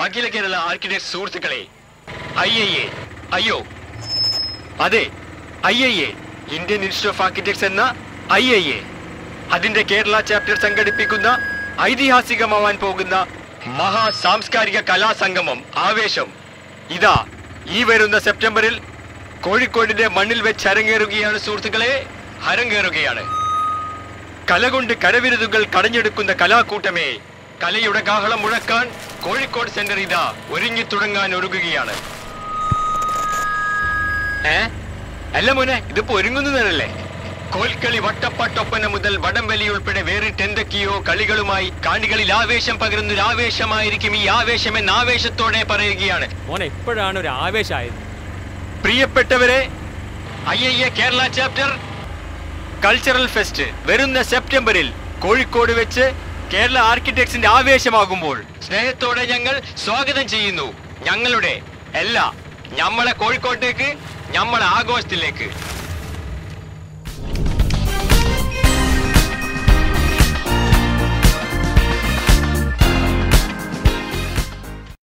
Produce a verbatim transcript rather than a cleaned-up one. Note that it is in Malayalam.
അഖില കേരള ആർക്കിടെക്ട് സുഹൃത്തുക്കളെ, ഐ ഐ എ അയ്യോ അതെ I I A Indian Institute of Architects എന്ന ഐ ഐ എ അതിന്റെ കേരള ചാപ്റ്റർ സംഘടിപ്പിക്കുന്ന ഐതിഹാസികമാവാൻ പോകുന്ന മഹാ സാംസ്കാരിക കലാസംഗമം ആവേശം ഇതാ ഈ വരുന്ന സെപ്റ്റംബറിൽ കോഴിക്കോടിന്റെ മണ്ണിൽ വെച്ച് അരങ്ങേറുകയാണ് സുഹൃത്തുക്കളെ, അരങ്ങേറുകയാണ്. കലകൊണ്ട് കരവിരുതുകൾ കടഞ്ഞെടുക്കുന്ന കലാക്കൂട്ടമേ, കലയുടെ കാഹളം മുഴക്കാൻ കോഴിക്കോട് സെന്റർ ഇതാ ഒരുങ്ങി തുടങ്ങാൻ ഒരുങ്ങുകയാണ്. ഏ അല്ല മോനെ, ഇതിപ്പോ ഒരുങ്ങുന്നതല്ലേ? കോൽക്കളി, വട്ടപ്പാട്ടൊപ്പന മുതൽ വടംവലി ഉൾപ്പെടെ വേറിട്ട് എന്തൊക്കെയോ കളികളുമായി കാണികളിൽ ആവേശം പകരുന്നൊരു ആവേശമായിരിക്കും ഈ ആവേശം എന്ന ആവേശത്തോടെ പറയുകയാണ്. മോനെ ഇപ്പോഴാണ് ഒരു ആവേശമായത്. പ്രിയപ്പെട്ടവരെ, I I A Kerala chapter cultural fest വരുന്ന സെപ്റ്റംബറിൽ കോഴിക്കോട് വെച്ച് കേരള ആർക്കിടെക്ട്സിന്റെ ആവേശമാകുമ്പോൾ സ്നേഹത്തോടെ ഞങ്ങൾ സ്വാഗതം ചെയ്യുന്നു. ഞങ്ങളുടെ എല്ലാ ഞമ്മളെ കോഴിക്കോട്ടേക്ക്, ഞമ്മളെ ആഘോഷത്തിലേക്ക്.